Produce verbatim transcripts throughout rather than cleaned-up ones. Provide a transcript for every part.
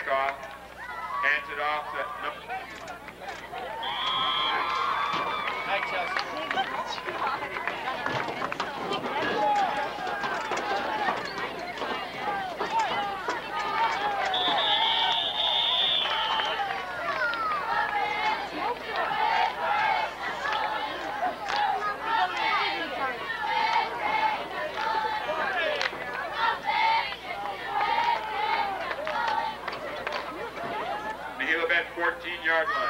kickoff. Hands it off to no. Hi, Chelsea. fourteen yard line.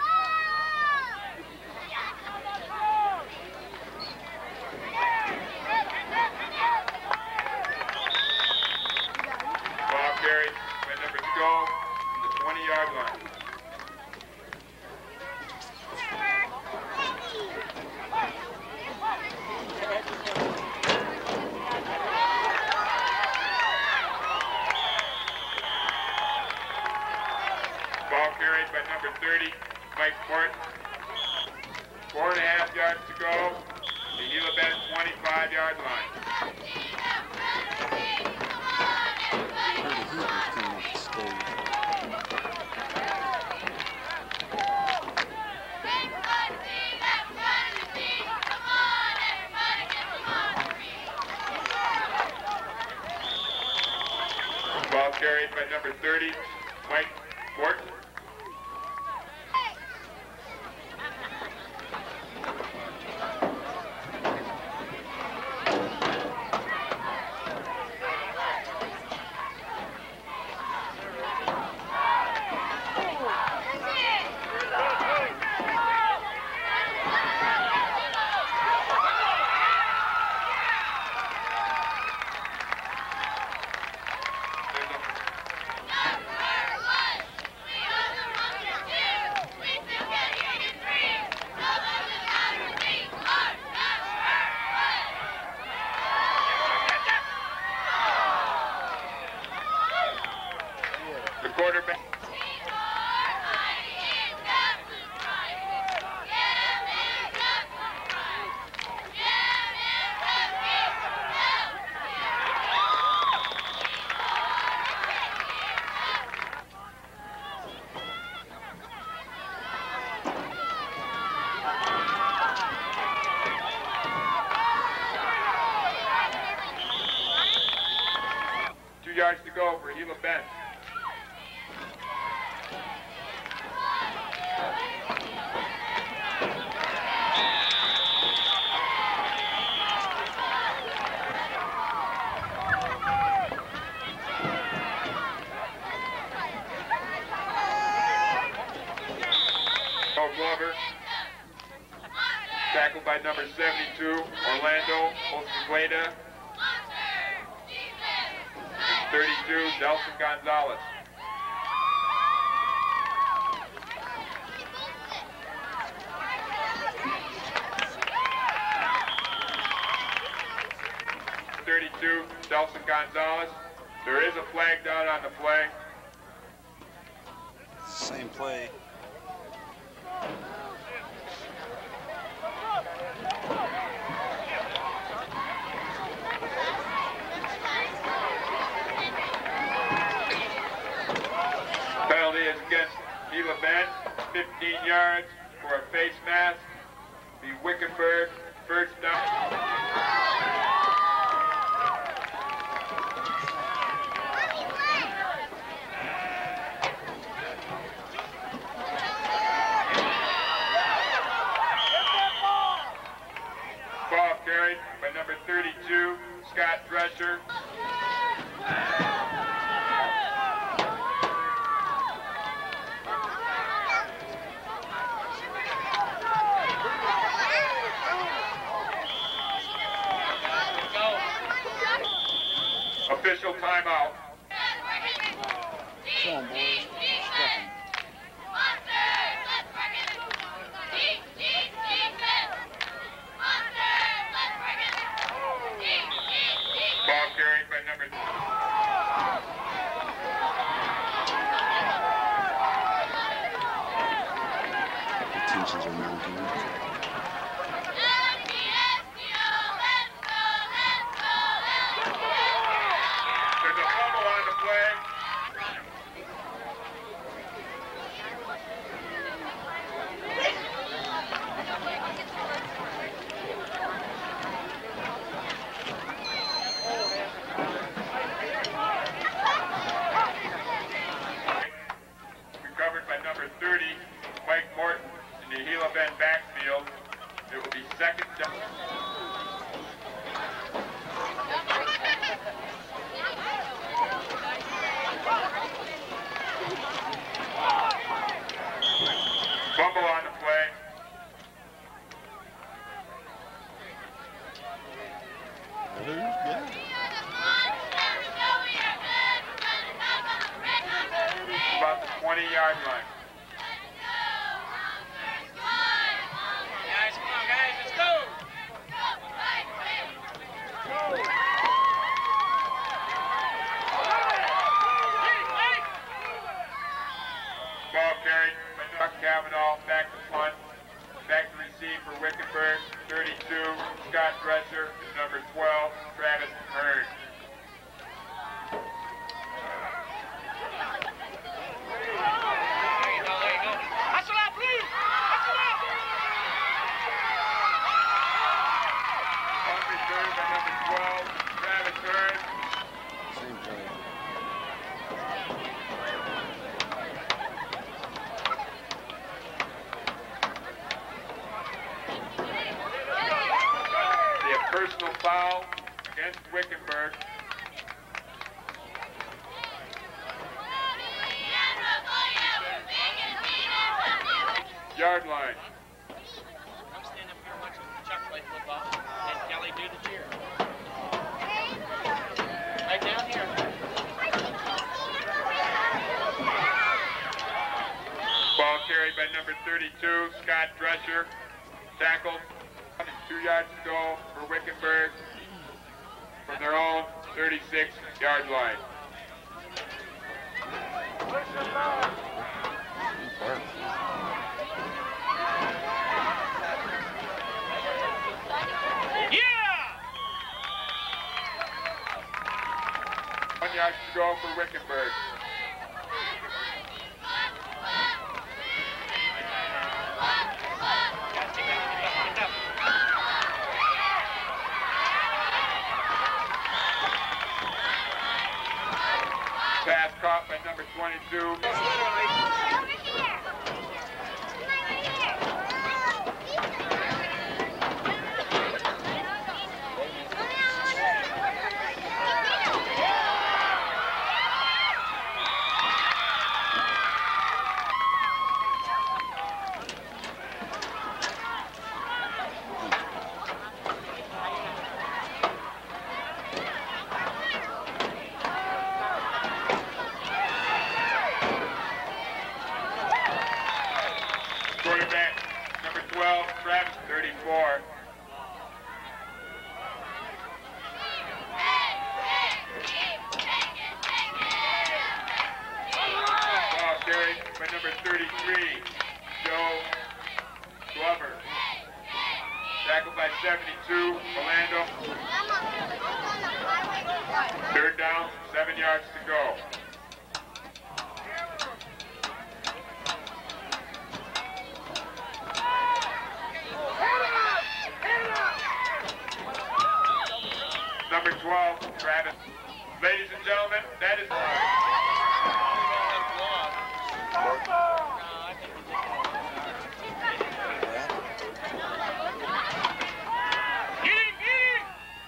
Ball carried by number Skull to the twenty yard line. Ball carried by number thirty, Mike Port. Four and a half yards to go. The Gila Bend twenty-five yard line. Ball carried by number thirty, Mike Port. The quarterback. Two yards to go for Gila Bend. Glover, tackled by number seventy-two, Orlando Osegueda, and thirty-two, Delson Gonzalez. thirty-two, Delson Gonzalez. There is a flag down on the flag. Same play. Penalty is against Gila Bend, fifteen yards for a face mask. The Wickenburg first down. Ball carried by number thirty-two, Scott Drescher. Official timeout. Come on, boys. Stuffing. Ball carried by number The tensions are mounting. There's a fumble on the play. be second down. Fumble on the play. About the twenty yard line. Guys, come on, guys, let's go! Ball carried by Chuck Cavanaugh, back to punt. Back to receive for Wickenburg, thirty-two, Scott Dresser, and number twelve, Travis Hearn. There you go, there you go. Hustle up, Blue! Hustle up! Punt return by number twelve, Travis Hearn. Same play. A personal foul against Wickenburg. Yard line. I'm standing up here watching Chuck play football, and Kelly do the cheer. Right down here. Ball carried by number thirty-two, Scott Drescher. Tackled. Two yards to go for Wickenburg from their own thirty-six yard line. Yeah! One yard to go for Wickenburg. Guys, get up, get up, get up. Pass caught by number twenty-two. Quarterback, number twelve, Travis, thirty-four. Ball carried by number thirty-three, Joe Glover. Tackled by seventy-two, Orlando. Third down, seven yards to go. Number twelve, Travis. Ladies and gentlemen, that is... Get him, get him!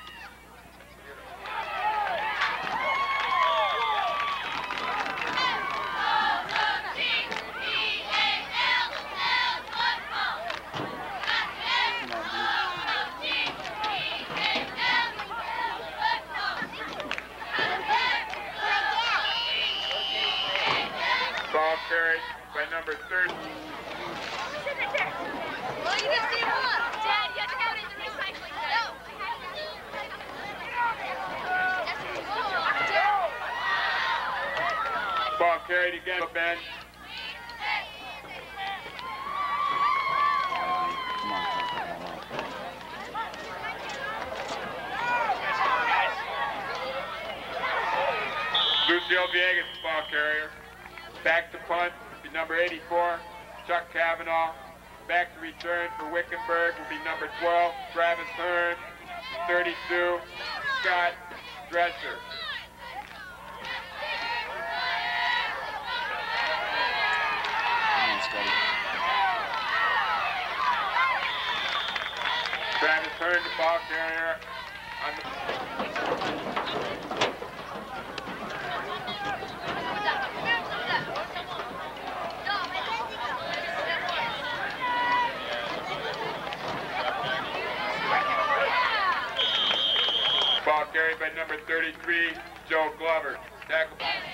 Ball carried by number thirty. Well, you just did one. Dad, you have to have it in the recycling bin. No. Ball carried again, Ben. Come on, Cavanaugh. Lucio Villegas, ball carrier. Back to punt, be number eighty-four, Chuck Cavanaugh. Back to return for Wickenburg will be number twelve, Travis Hearn. thirty-two, Scott Dresser. Come on, Scotty. return to ball carrier on the... Ball carried by number thirty-three, Joe Glover. Tackle.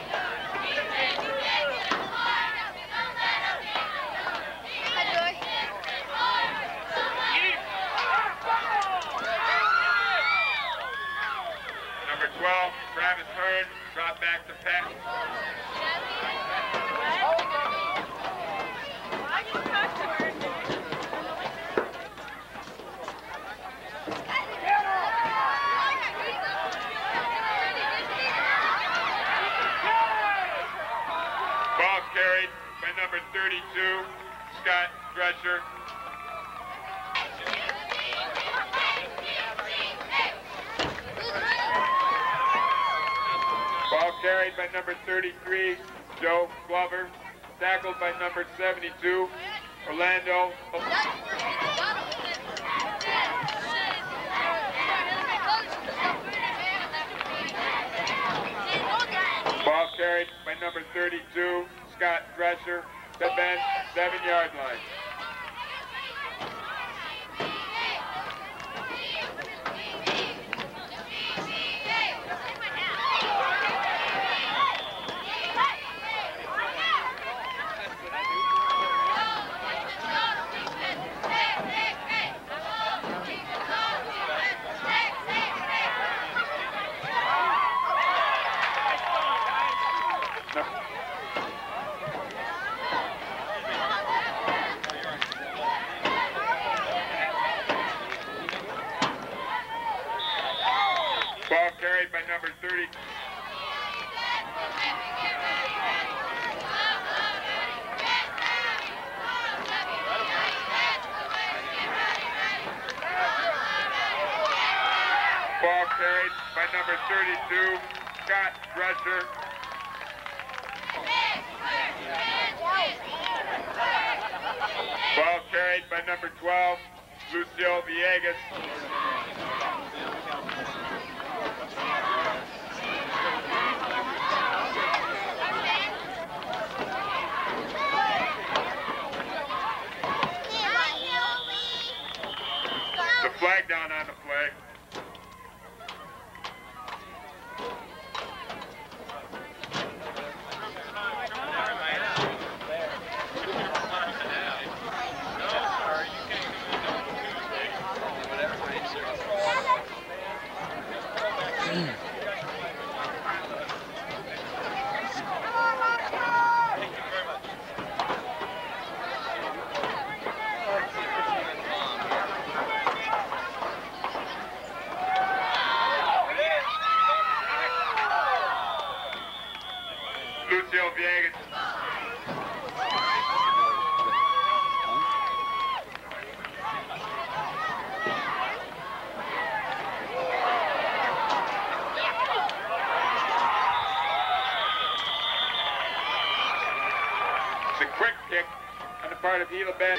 Number twelve, Travis Hearn, drop back to pass. Ball carried by number thirty-two, Scott Drescher. Ball carried by number thirty-three, Joe Glover. Tackled by number seventy-two, Orlando. Ball carried by number thirty-two, Scott Drescher. The bench, seven-yard line. Ball carried by number thirty. Ball carried by number thirty-two, Scott Drescher. Ball carried by number twelve, Lucio Villegas. The flag down on the flag. Lucio Villegas. It's a quick kick on the part of Gila Ben.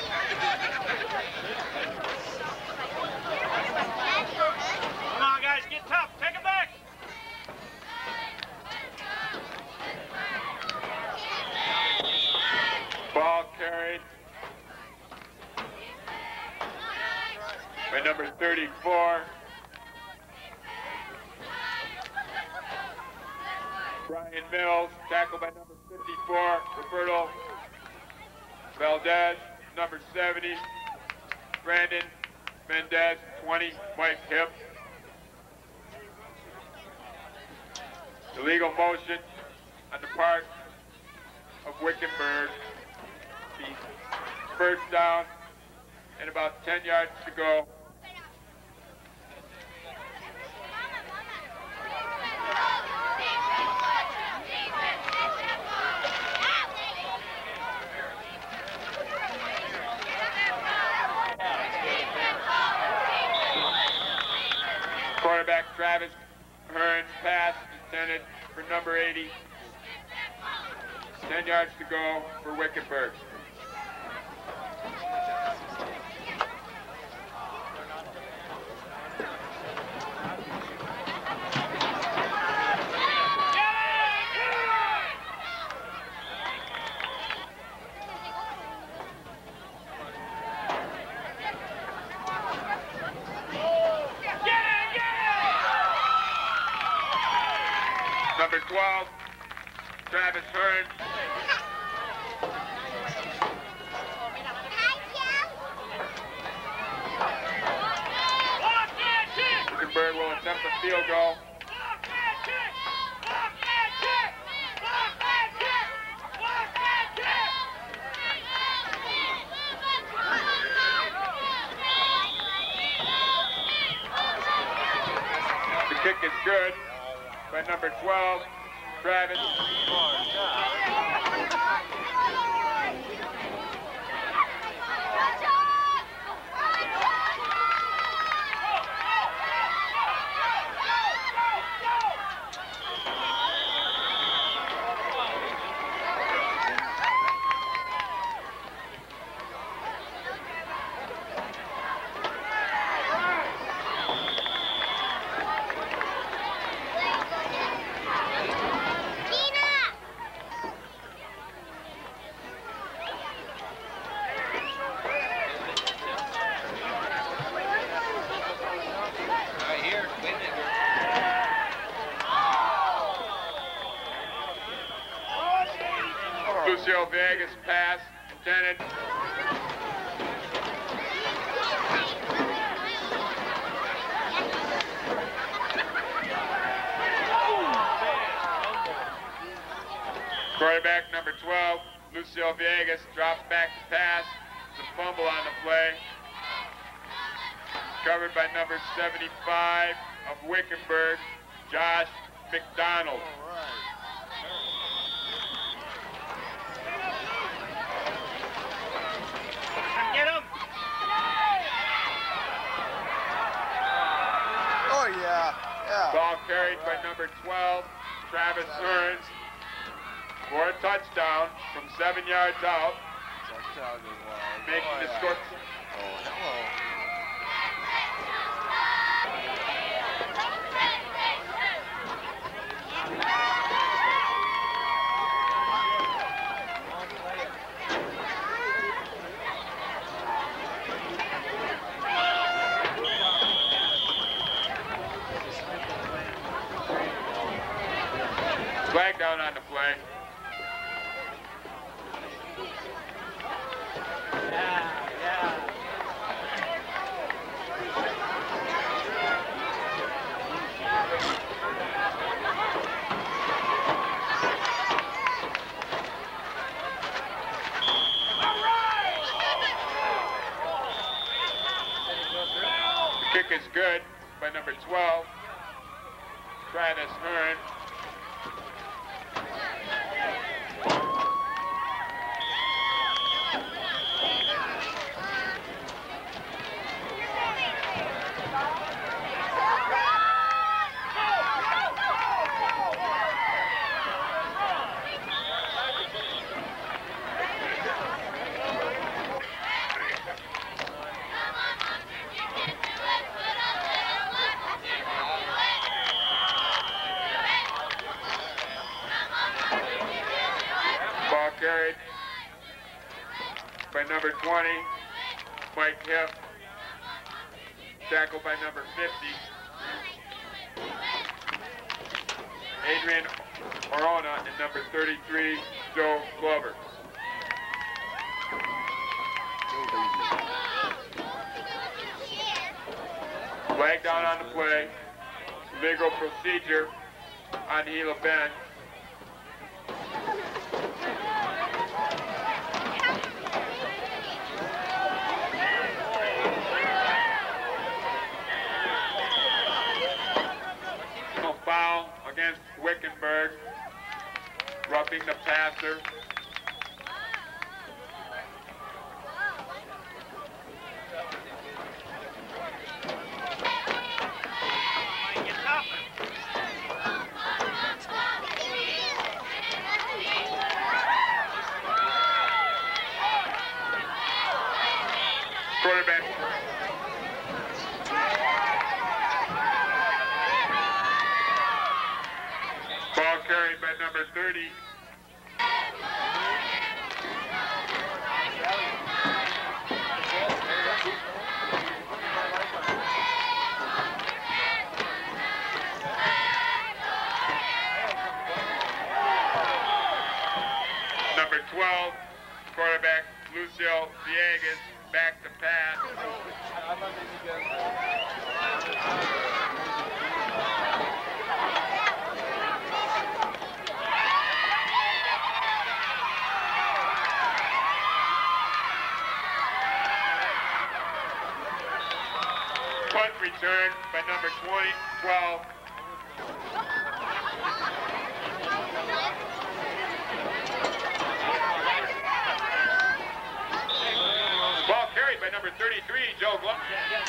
Come on, guys, get tough. Take it back. Ball carried by number thirty-four, Brian Mills. Tackled by number fifty-four, Roberto Valdez. Number seventy, Brandon Mendez. twenty, Mike Hip. Illegal motion on the part of Wickenburg. First down and about ten yards to go. Quarterback Travis Hearn, pass intended for number eighty. ten yards to go for Wickenburg. Travis Hearn. Wickenburg will attempt a field goal. The kick is good by number twelve, Travis. Lucio Vegas pass intended. Quarterback number twelve, Lucio Vegas, drops back to pass. It's a fumble on the play. Covered by number seventy-five of Wickenburg, Josh McDonald. Get him! Oh, yeah. Yeah. Ball carried by number twelve, Travis Hearns, for a touchdown from seven yards out, Touchdown is wild. making Oh, the yeah. score. Oh, hello. Flag down on the play. Yeah, yeah. The kick is good by number twelve, Travis Hearn. Ball carried by number twenty, Mike Hiff. Tackled by number fifty, Adrian Orona, and number thirty-three, Joe Glover. Flag down on the play. Legal procedure on Gila Bend. Foul against Wickenburg, roughing the passer. Quarterback. Ball carried by number thirty. Quarterback Lucio Villegas back to pass. Punt return by number twenty, twelve. Ball carried by number thirty-three, Joe Gluck.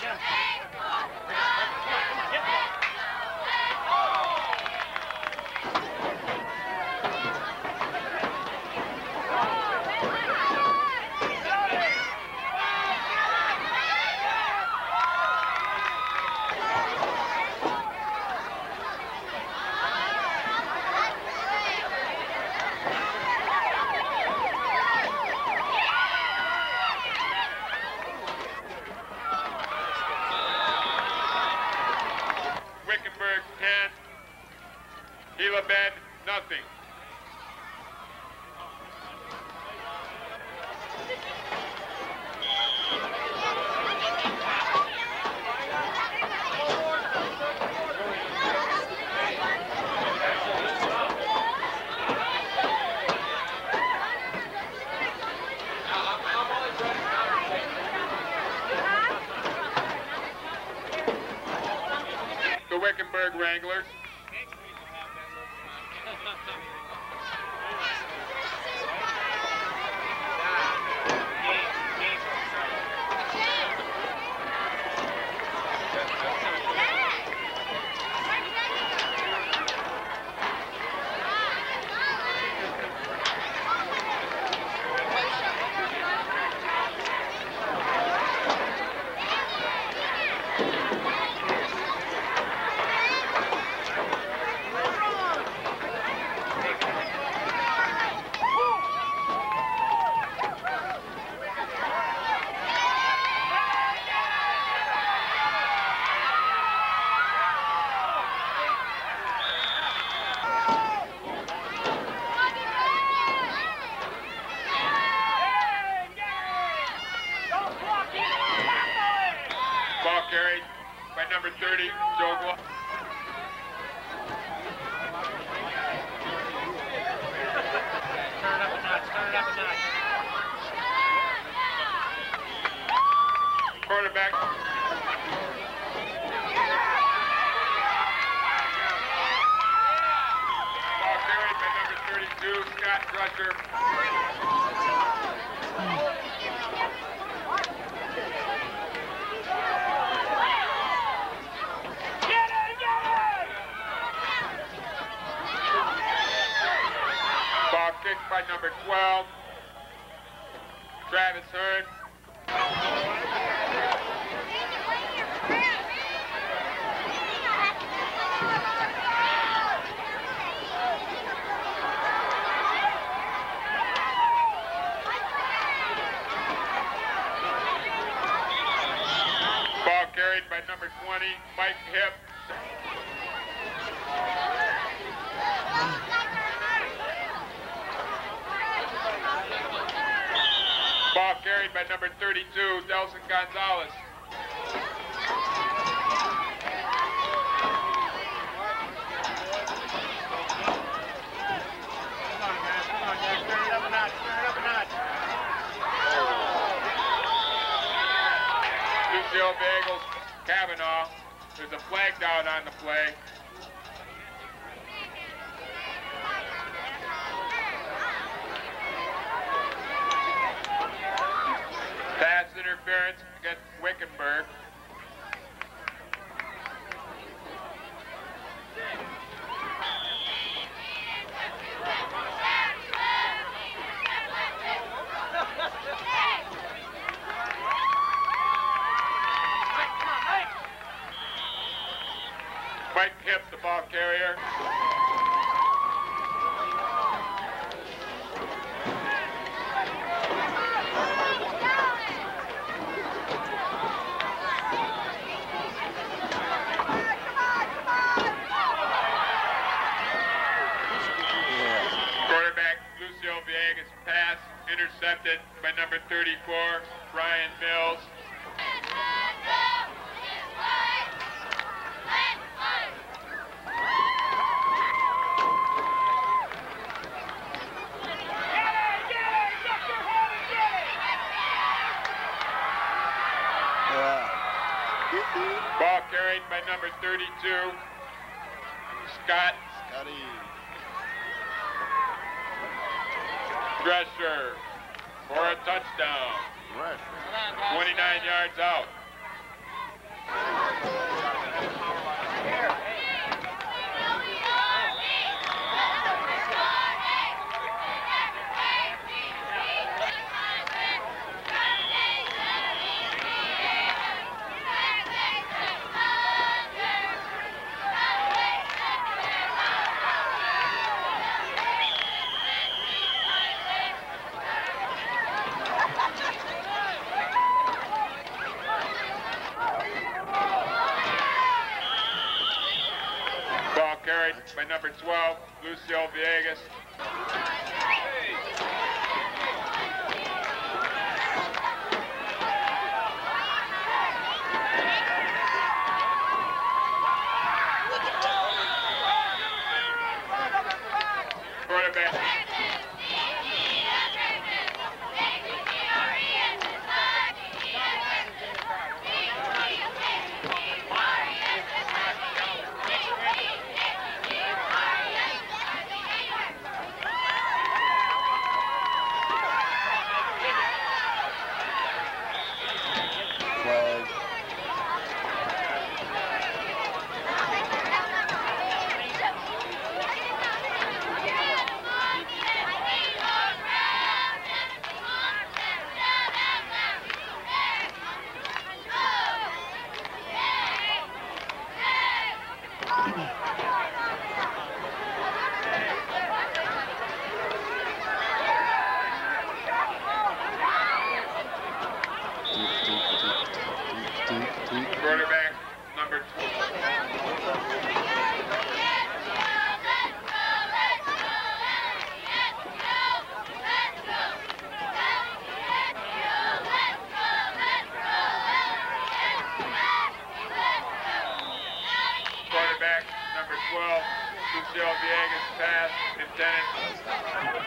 Wickenburg ten, Gila Bend nothing. The Wickenburg Wranglers. Ball carried by number thirty, Joe Gluck. Turn it up a notch, turn it up a notch. Quarterback. Ball carried by number thirty-two, Scott Crusher. Ball kicked by number twelve, Travis Hearn. Ball carried by number twenty, Mike Hip. Ball carried by number thirty-two, Delson Gonzalez. Come on, guys, come on, guys, turn it up a notch, turn it up a notch. Lucille Bagels, Kavanaugh. There's a flag down on the play. Pass interference against Wickenburg. Mike Hip, the ball carrier. Quarterback Lucio Villegas, pass intercepted by number thirty-four, Brian Mills. Ball carried by number thirty-two, Scott Scotty. Drescher for a touchdown. twenty-nine yards out. Carried by number twelve, Lucio Villegas. Quarterback. Quarterback number two. Quarterback number twelve, Lucio Villegas, pass intended.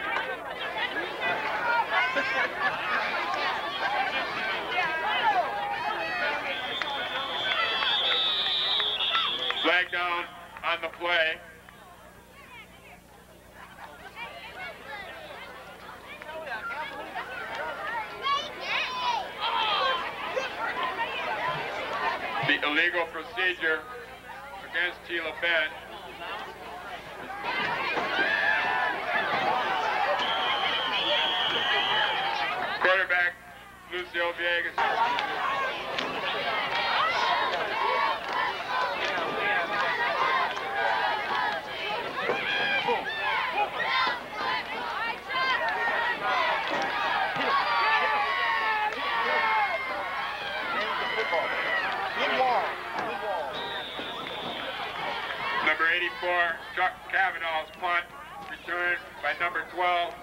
Flag down on the play. The illegal procedure against Tila Bent. Quarterback Lucio Villegas. Number eighty-four, Chuck Kavanaugh's punt, returned by number twelve.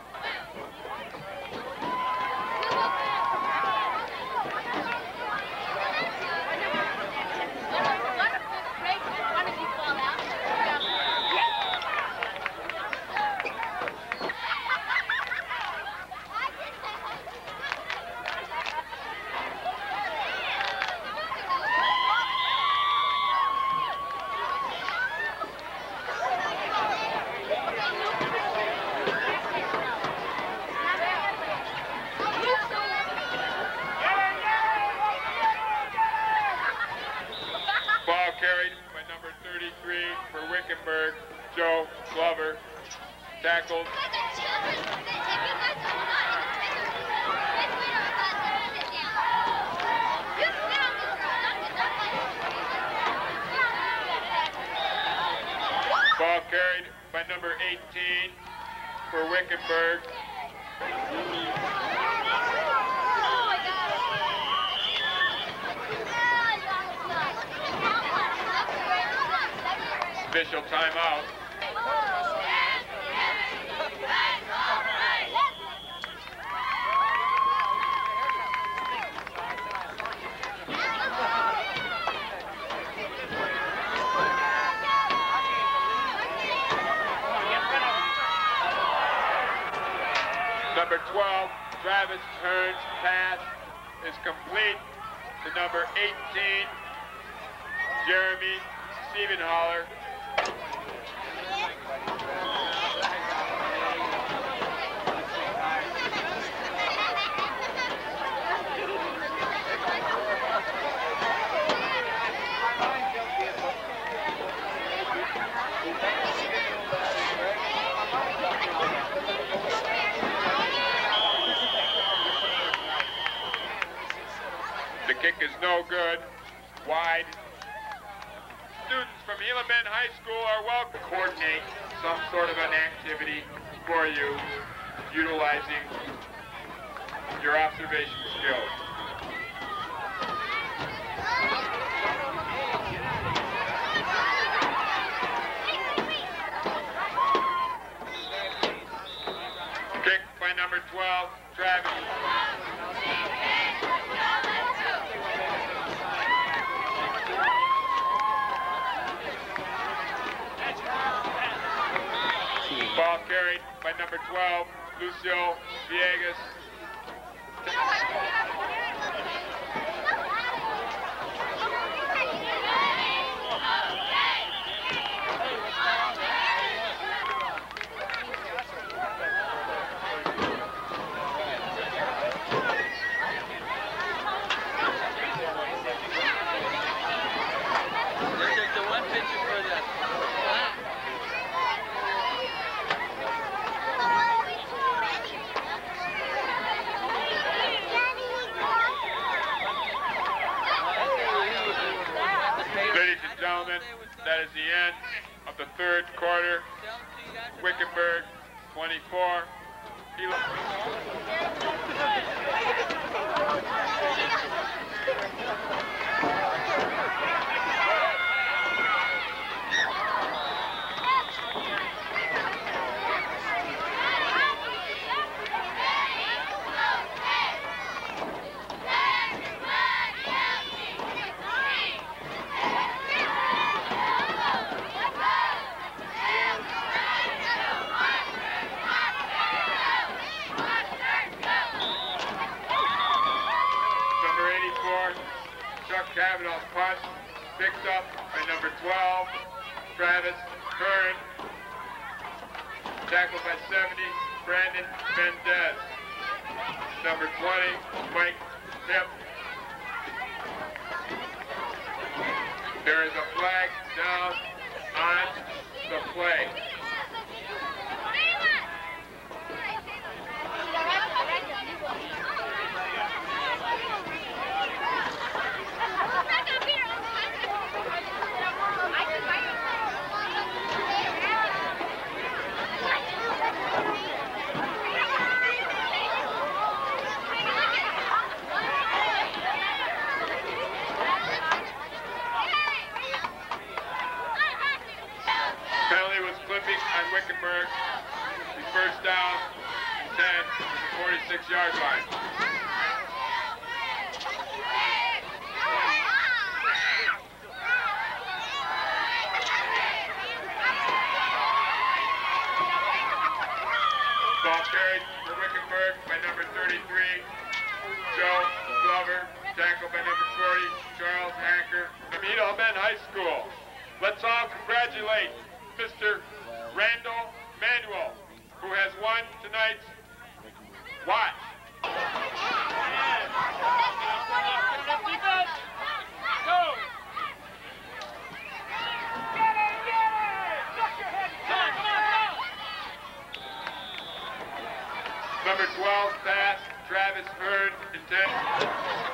Ball carried by number thirty-three for Wickenburg, Joe Glover. Tackled. Ball carried by number eighteen for Wickenburg. Official timeout. number twelve, Travis Hearn's pass is complete to number eighteen, Jeremy Stiebenholler. The kick is no good. Wide. Students from Gila Bend High School are welcome to coordinate some sort of an activity for you, utilizing your observation skills. Kick by number twelve, Travis. Ball carried by number twelve, Lucio Villegas. That is the end of the third quarter. Wickenburg twenty-four. Cavanaugh's punt, picked up by number twelve, Travis Hearn. Tackled by seventy, Brandon Mendez. Number twenty, Mike Hip. There is a flag down on the play. On Wickenburg, the first down, ten, forty-six yard line. Ball carried for Wickenburg by number thirty-three, Joe Glover, tackled by number forty, Charles Hacker from Gila Bend High School. Let's all congratulate Mister Randall Manuel, who has won tonight's watch. Number twelve pass, Travis Hearn, intent.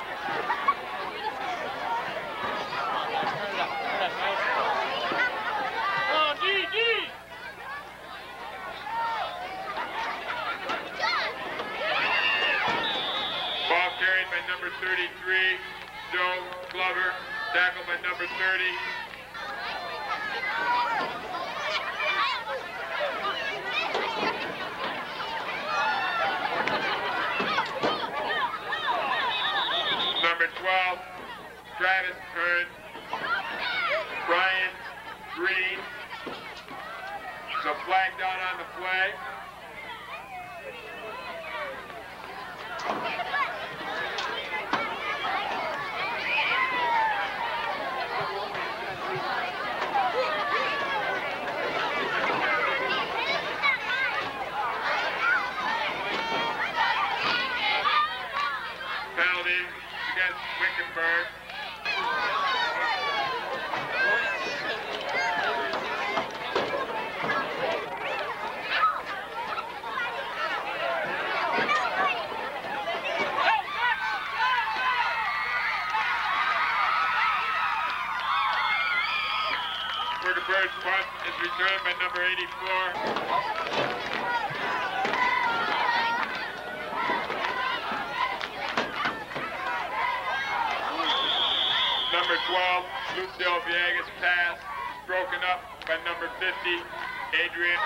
Number thirty-three, Joe Glover, tackled by number thirty. Number twelve, Travis Hearn. Brian Green. So flag down on the play. punt is returned by number eighty-four. Number twelve, Lucille Villegas pass, broken up by number fifty, Adrian.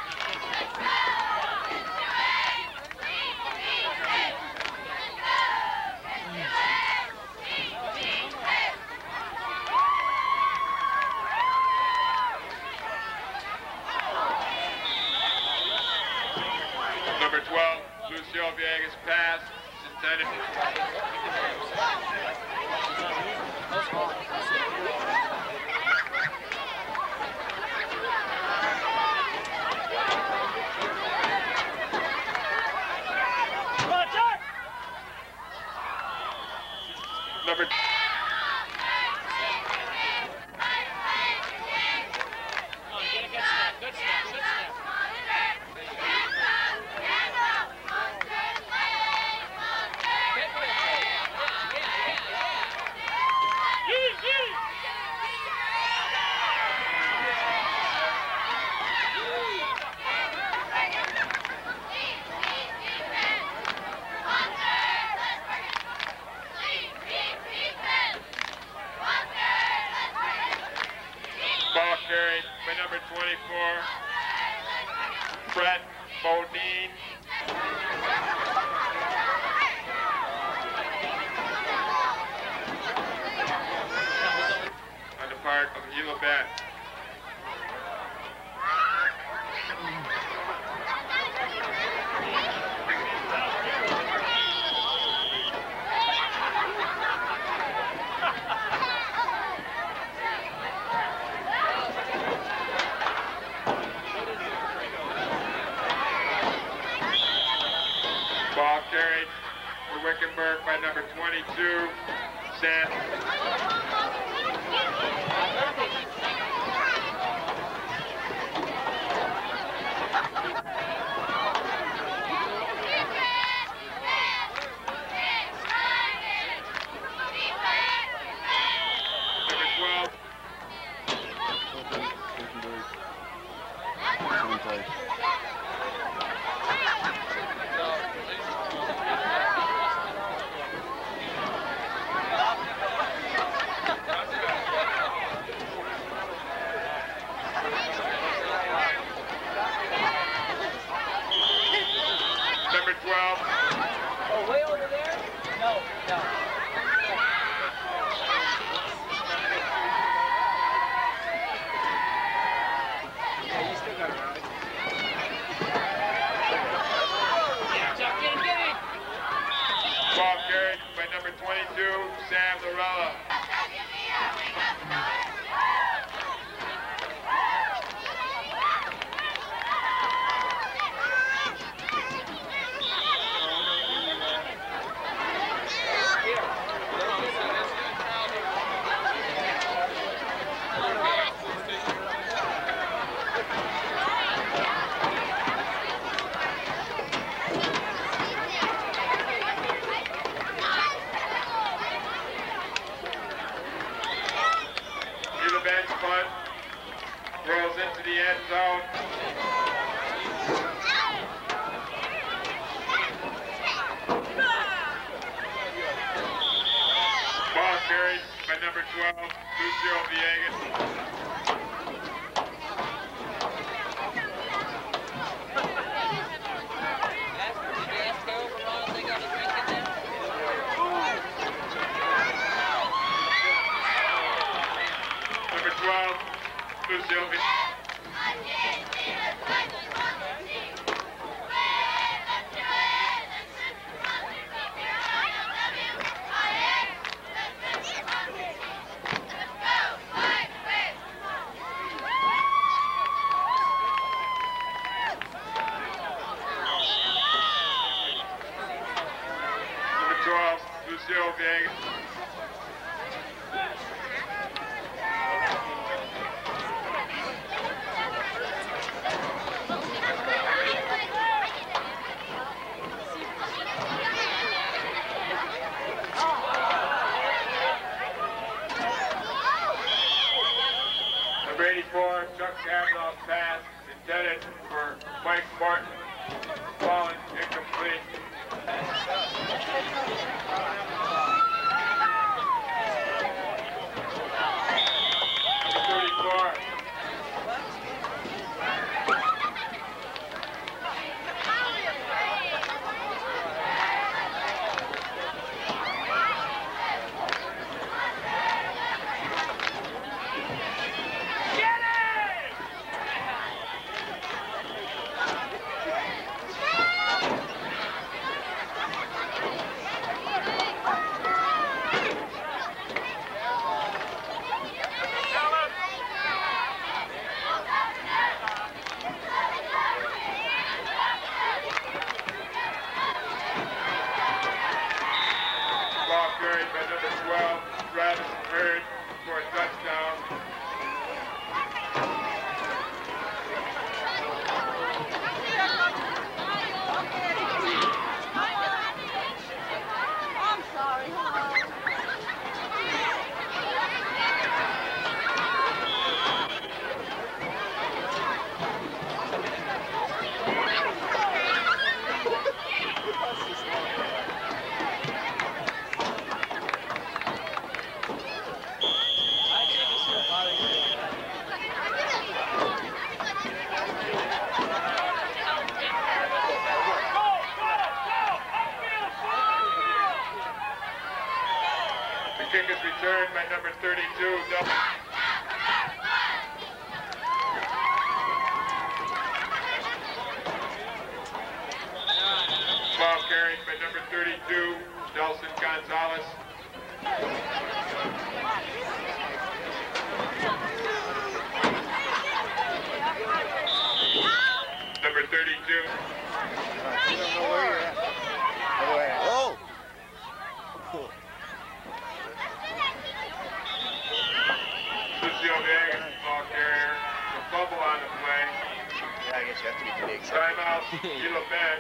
Number twelve, Lucille Villegas pass, intended. Number Come on, get a good snap, good snap, good snap. Get with it. Yeah, yeah, yeah, yeah. Yee, yee. Ball carried by number twenty-four, Brett Bodine. On the part of Gila Ben. Ball carried for Wickenburg by number twenty-two, Sam. Number twelve, Same place. number twelve, Oh, way over there? No, no. Yeah, you still got it right. Yeah, Chuck, get him, get him. ball carried by number twenty-two, Sam Lorella. Gila Ben's punt rolls into the end zone. Ball carried by number twelve, Lucio Villegas. Number twelve, Lucio Villegas. Number twelve, Lucio Villegas. Number eighty-four, Chuck Kavanaugh's pass intended for Mike Martin. Fallen incomplete. thirty-four. Ball carried by number twelve, Travis Hurd, for a touchdown. I'm sorry, huh? The kick is returned by number thirty-two, Del- Ball carried by number thirty-two, Delson Gonzalez. Number thirty-two. You don't know where you're at. Go ahead. Oh! Cool. Lucio Vega, ball carrier. A fumble on the play. Yeah, I guess you have to be pretty excited. Timeout, Gila Bend.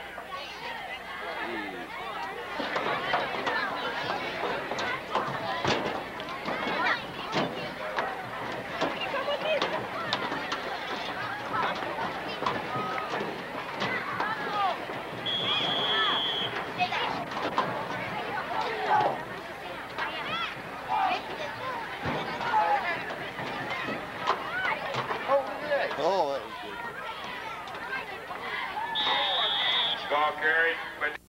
Oh, that was good. Ball carried by